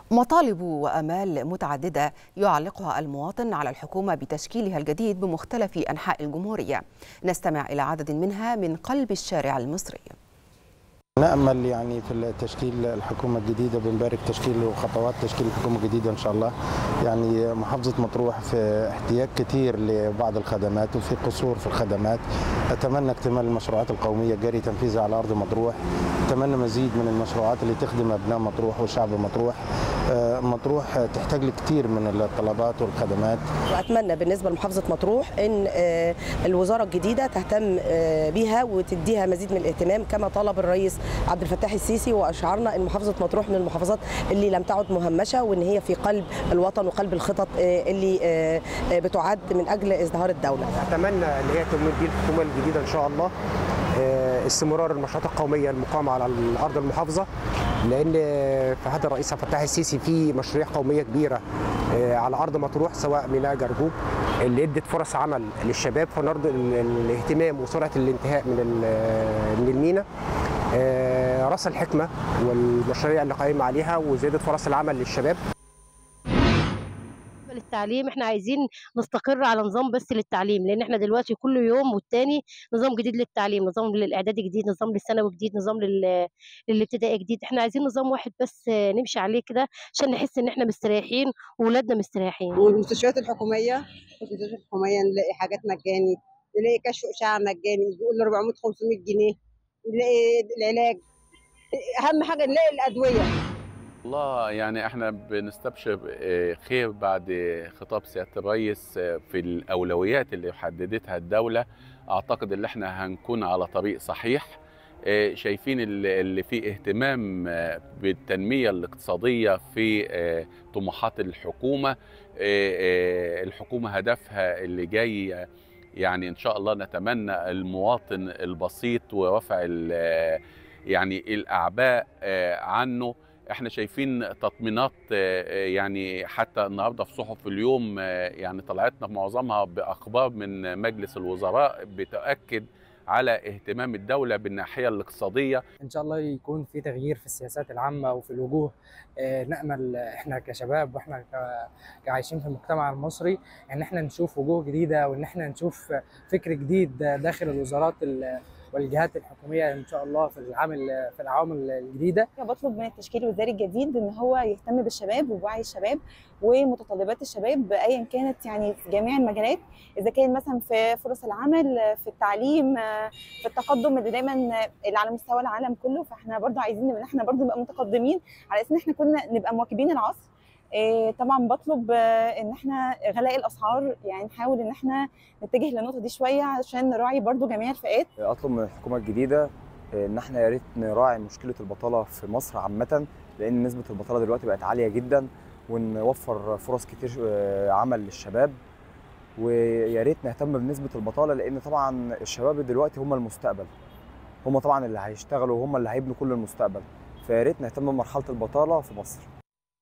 مطالب وآمال متعددة يعلقها المواطن على الحكومة بتشكيلها الجديد بمختلف أنحاء الجمهورية. نستمع إلى عدد منها من قلب الشارع المصري. نأمل في التشكيل الحكومة الجديدة، بنبارك تشكيل وخطوات تشكيل الحكومة الجديدة إن شاء الله. محافظة مطروح في احتياج كثير لبعض الخدمات وفي قصور في الخدمات. أتمنى اكتمال المشروعات القومية جاري تنفيذها على أرض مطروح. أتمنى مزيد من المشروعات اللي تخدم أبناء مطروح وشعب مطروح. مطروح تحتاج لكثير من الطلبات والخدمات. وأتمنى بالنسبة لمحافظة مطروح أن الوزارة الجديدة تهتم بها وتديها مزيد من الاهتمام كما طلب الرئيس عبد الفتاح السيسي، وأشعرنا أن محافظة مطروح من المحافظات اللي لم تعد مهمشة، وأن هي في قلب الوطن وقلب الخطط اللي بتعد من أجل ازدهار الدولة. أتمنى أن هي تمد دي الحكومة الجديدة إن شاء الله استمرار المشروعات القومية المقامة على أرض المحافظة، لأن في عهد الرئيس عبد الفتاح السيسي في مشاريع قومية كبيرة على أرض مطروح، سواء ميناء جرجوب اللي ادت فرص عمل للشباب، فنرد الاهتمام وسرعة الانتهاء من الميناء، راس الحكمة والمشاريع اللي قايمة عليها وزيادة فرص العمل للشباب. للتعليم احنا عايزين نستقر على نظام بس للتعليم، لان احنا دلوقتي كل يوم والتاني نظام جديد للتعليم، نظام للاعدادي جديد، نظام للثانوي جديد، نظام للابتدائي جديد. احنا عايزين نظام واحد بس نمشي عليه كده عشان نحس ان احنا مستريحين واولادنا مستريحين. والمستشفيات الحكوميه نلاقي حاجات مجاني، نلاقي كشف اشعه مجاني بيقول 400 500 جنيه، نلاقي العلاج، اهم حاجه نلاقي الادويه. والله احنا بنستبشر خير بعد خطاب سيادة الرئيس في الأولويات اللي حددتها الدولة. أعتقد ان احنا هنكون على طريق صحيح. شايفين اللي فيه اهتمام بالتنمية الاقتصادية في طموحات الحكومة. الحكومة هدفها اللي جاي إن شاء الله نتمنى المواطن البسيط ورفع الأعباء عنه. احنا شايفين تطمينات حتى النهارده في صحف اليوم طلعتنا معظمها باخبار من مجلس الوزراء بتؤكد على اهتمام الدوله بالناحيه الاقتصاديه. ان شاء الله يكون في تغيير في السياسات العامه وفي الوجوه. نامل احنا كشباب واحنا كعايشين في المجتمع المصري ان احنا نشوف وجوه جديده، وان احنا نشوف فكر جديد داخل الوزارات والجهات الحكوميه ان شاء الله في العوامل الجديده. بطلب من التشكيل الوزاري الجديد ان هو يهتم بالشباب وبوعي الشباب ومتطلبات الشباب ايا كانت، في جميع المجالات، اذا كان مثلا في فرص العمل، في التعليم، في التقدم اللي دايما اللي على مستوى العالم كله. فاحنا برضو عايزين ان احنا برضو نبقى متقدمين على اساس ان احنا كنا نبقى مواكبين العصر. طبعا بطلب ان احنا غلاء الاسعار، نحاول ان احنا نتجه للنقطه دي شويه عشان نراعي برضو جميع الفئات. اطلب من الحكومه الجديده ان احنا يا ريت نراعي مشكله البطاله في مصر عامه، لان نسبه البطاله دلوقتي بقت عاليه جدا، ونوفر فرص كتير عمل للشباب. ويا ريت نهتم بنسبه البطاله، لان طبعا الشباب دلوقتي هم المستقبل، هم طبعا اللي هيشتغلوا وهم اللي هيبنوا كل المستقبل. فيا ريت نهتم بمرحله البطاله في مصر.